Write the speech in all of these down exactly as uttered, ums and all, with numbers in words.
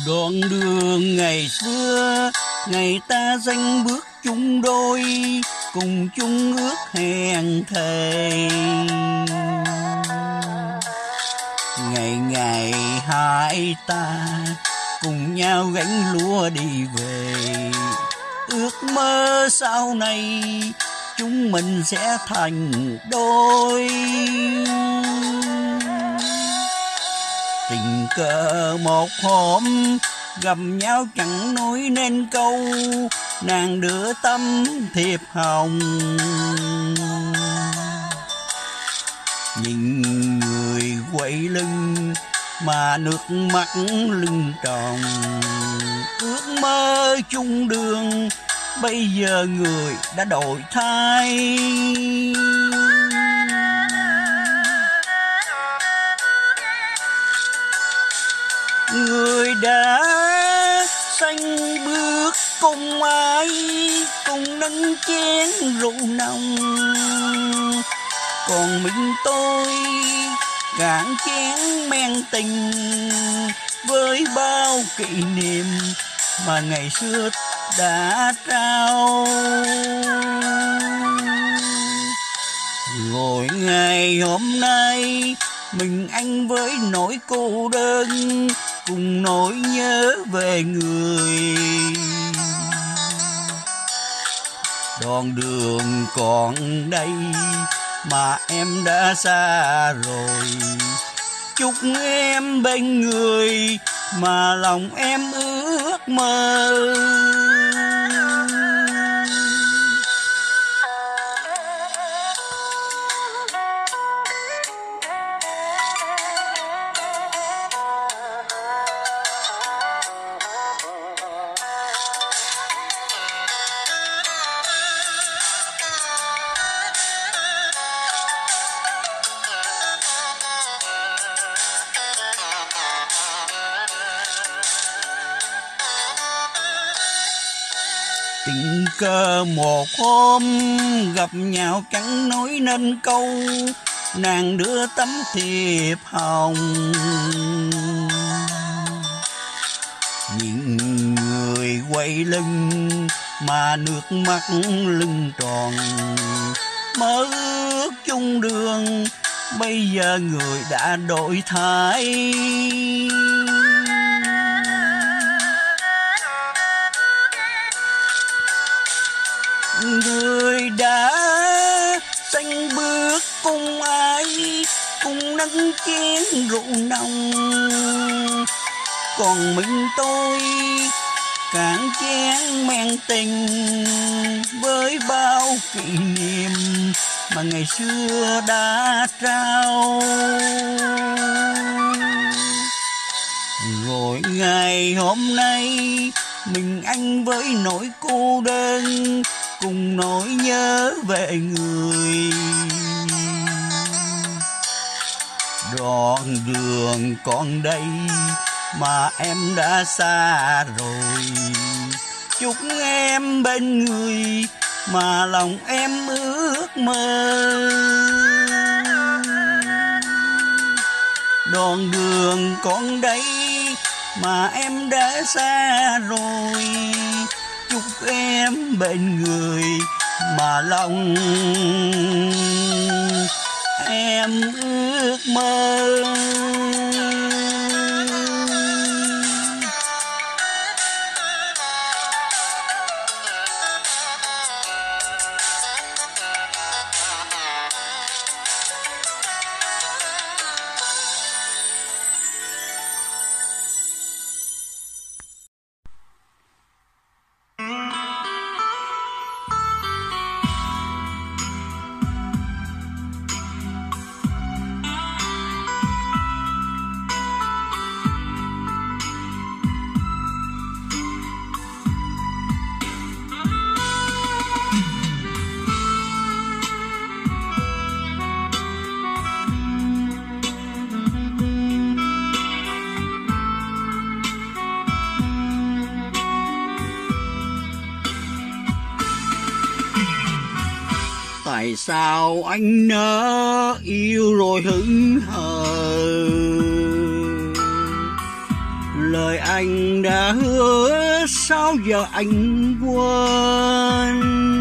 Đoạn đường ngày xưa, ngày ta dành bước chung đôi, cùng chung ước hẹn thề. Ngày ngày hai ta cùng nhau gánh lúa đi về, ước mơ sau này chúng mình sẽ thành đôi. Tình cờ một hôm gặp nhau chẳng nói nên câu, nàng đưa tấm thiệp hồng. Nhìn người quay lưng mà nước mắt lưng tròng, ước mơ chung đường bây giờ người đã đổi thay. Người đã xanh bước cùng ai, cùng nâng chén rượu nồng, còn mình tôi cạn chén men tình với bao kỷ niệm mà ngày xưa đã trao. Rồi ngày hôm nay mình anh với nỗi cô đơn, cùng nỗi nhớ về người. Đoạn đường còn đây mà em đã xa rồi, chúc em bên người mà lòng em ước mơ. Tình cờ một hôm gặp nhau chẳng nói nên câu, nàng đưa tấm thiệp hồng. Nhìn người quay lưng mà nước mắt lưng tròn, mơ ước chung đường bây giờ người đã đổi thay. Người đã xanh bước cùng ai, cùng nâng chén rượu nồng, còn mình tôi cạn chén men tình với bao kỷ niệm mà ngày xưa đã trao. Rồi ngày hôm nay mình anh với nỗi cô đơn, cùng nỗi nhớ về người. Đoạn đường còn đây mà em đã xa rồi, chúc em bên người mà lòng em ước mơ. Đoạn đường còn đây mà em đã xa rồi, chúc em bên người mà lòng em ước mơ. Tại sao anh nỡ yêu rồi hững hờ, lời anh đã hứa sao giờ anh quên.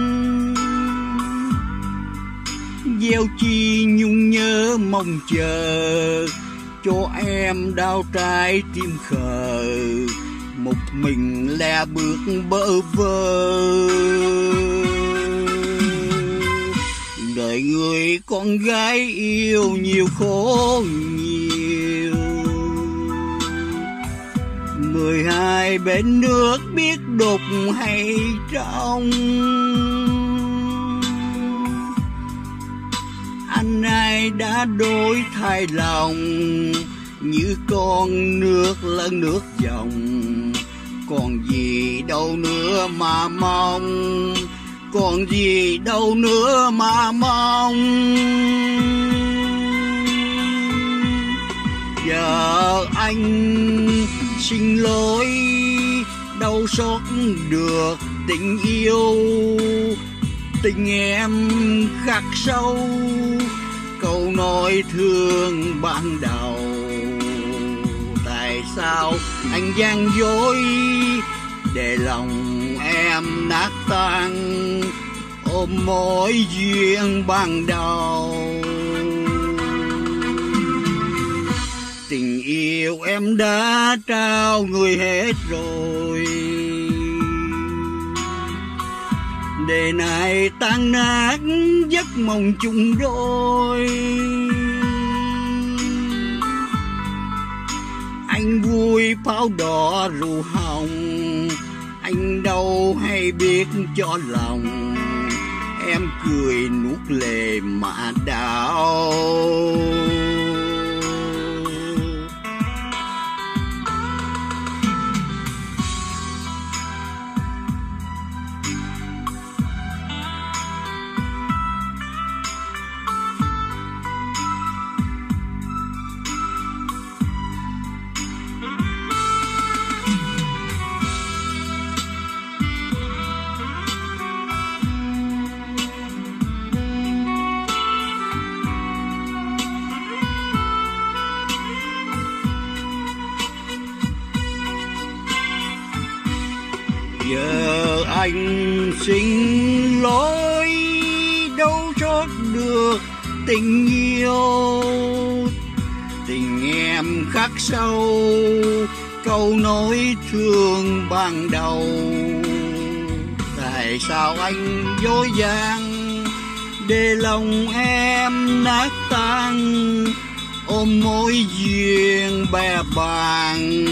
Gieo chi nhung nhớ mong chờ cho em đau trái tim khờ, một mình lẻ bước bơ vơ. Đời người con gái yêu nhiều khổ nhiều, mười hai bến nước biết đục hay trong. Anh ai đã đổi thay lòng như con nước lẫn nước dòng, còn gì đâu nữa mà mong, còn gì đâu nữa mà mong. Giờ anh xin lỗi đau xót được tình yêu, tình em khắc sâu câu nói thương ban đầu. Tại sao anh gian dối để lòng em nát tan ôm mối duyên ban đầu. Tình yêu em đã trao người hết rồi, để này tan nát giấc mộng chung đôi. Anh vui pháo đỏ rượu hồng, anh đâu hay biết cho lòng em cười nuốt lệ mà đau. Giờ anh xin lỗi đâu trót được tình yêu, tình em khắc sâu câu nói thương ban đầu. Tại sao anh dối gian để lòng em nát tan ôm mối duyên bè bàng.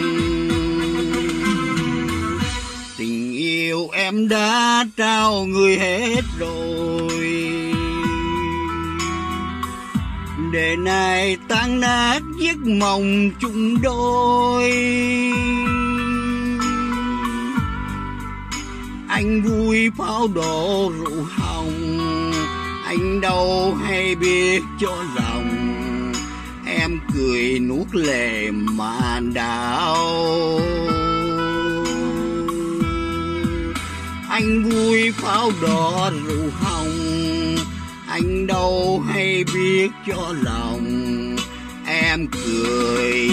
Tình yêu em đã trao người hết rồi, để này tan nát giấc mộng chung đôi. Anh vui pháo đổ rượu hồng, anh đâu hay biết cho lòng em cười nuốt lệ mà đau. Anh vui pháo đỏ rượu hồng, anh đâu hay biết cho lòng em cười